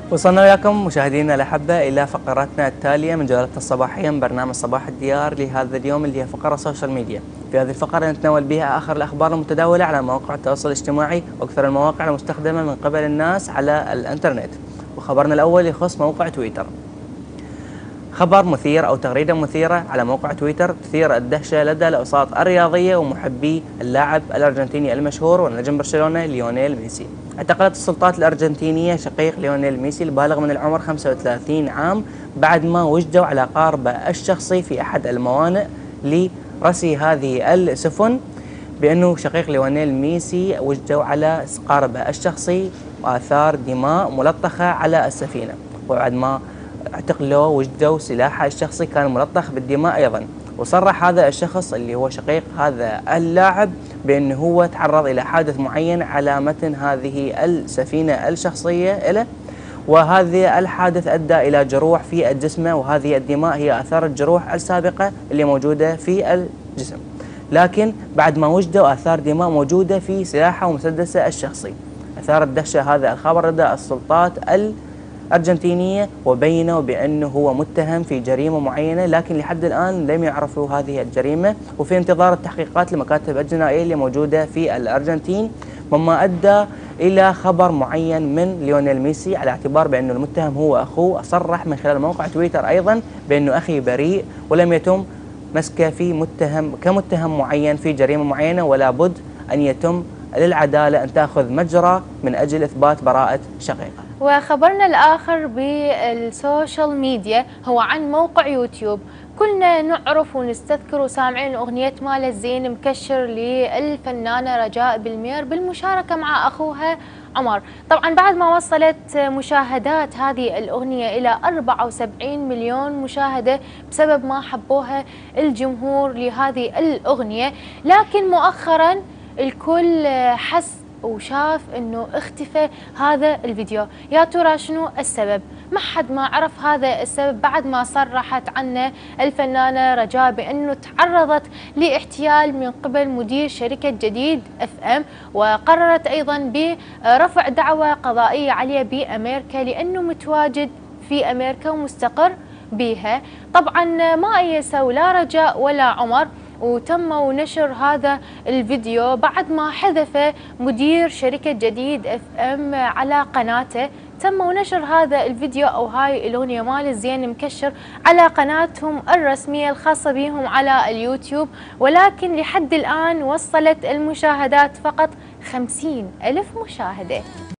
وصلنا وياكم مشاهدينا الأحبة إلى فقراتنا التالية من جولتنا الصباحية من برنامج صباح الديار لهذا اليوم، اللي هي فقرة سوشيال ميديا. في هذه الفقرة نتناول بها آخر الأخبار المتداولة على مواقع التواصل الاجتماعي وأكثر المواقع المستخدمة من قبل الناس على الإنترنت. وخبرنا الأول يخص موقع تويتر. خبر مثير أو تغريدة مثيرة على موقع تويتر تثير الدهشة لدى الأوساط الرياضية ومحبي اللاعب الأرجنتيني المشهور ونجم برشلونة ليونيل ميسي. اعتقلت السلطات الأرجنتينية شقيق ليونيل ميسي البالغ من العمر 35 عام بعد ما وجدوا على قاربه الشخصي في أحد الموانئ لرسي هذه السفن، بأنه شقيق ليونيل ميسي وجدوا على قاربه الشخصي وآثار دماء ملطخة على السفينة، وبعد ما اعتقلوا وجدوا سلاحه الشخصي كان ملطخ بالدماء أيضا. وصرح هذا الشخص اللي هو شقيق هذا اللاعب بأنه هو تعرض إلى حادث معين على متن هذه السفينة الشخصية له، وهذا الحادث أدى إلى جروح في الجسم، وهذه الدماء هي آثار الجروح السابقة اللي موجودة في الجسم، لكن بعد ما وجدوا آثار دماء موجودة في سلاحه ومسدسه الشخصي. أثار الدهشة هذا الخبر لدى السلطات الأرجنتينية، وبينوا بأنه هو متهم في جريمة معينة، لكن لحد الآن لم يعرفوا هذه الجريمة، وفي انتظار التحقيقات لمكاتب الجنائية اللي موجودة في الأرجنتين، مما أدى إلى خبر معين من ليونيل ميسي على اعتبار بأنه المتهم هو أخوه. صرح من خلال موقع تويتر أيضا بأنه أخي بريء ولم يتم مسكه في كمتهم معين في جريمة معينة، ولا بد أن يتم للعدالة أن تأخذ مجرى من أجل إثبات براءة شقيقه. وخبرنا الآخر بالسوشيال ميديا هو عن موقع يوتيوب. كلنا نعرف ونستذكر وسامعين أغنية مال الزين مكشر للفنانة رجاء بالمير بالمشاركة مع أخوها عمر. طبعا بعد ما وصلت مشاهدات هذه الأغنية إلى 74 مليون مشاهدة بسبب ما حبوها الجمهور لهذه الأغنية، لكن مؤخرا الكل حس وشاف انه اختفى هذا الفيديو. يا ترى شنو السبب؟ ما حد ما عرف هذا السبب بعد ما صرحت عنه الفنانة رجاء بانه تعرضت لاحتيال من قبل مدير شركة جديد FM، وقررت ايضا برفع دعوى قضائية عليه بامريكا لانه متواجد في امريكا ومستقر بها. طبعا ما ايسوا لا رجاء ولا عمر، وتم نشر هذا الفيديو بعد ما حذف مدير شركة جديد FM على قناته. تم نشر هذا الفيديو أو هاي الأغنية مال الزين مكشر على قناتهم الرسمية الخاصة بهم على اليوتيوب، ولكن لحد الآن وصلت المشاهدات فقط 50,000 مشاهدة.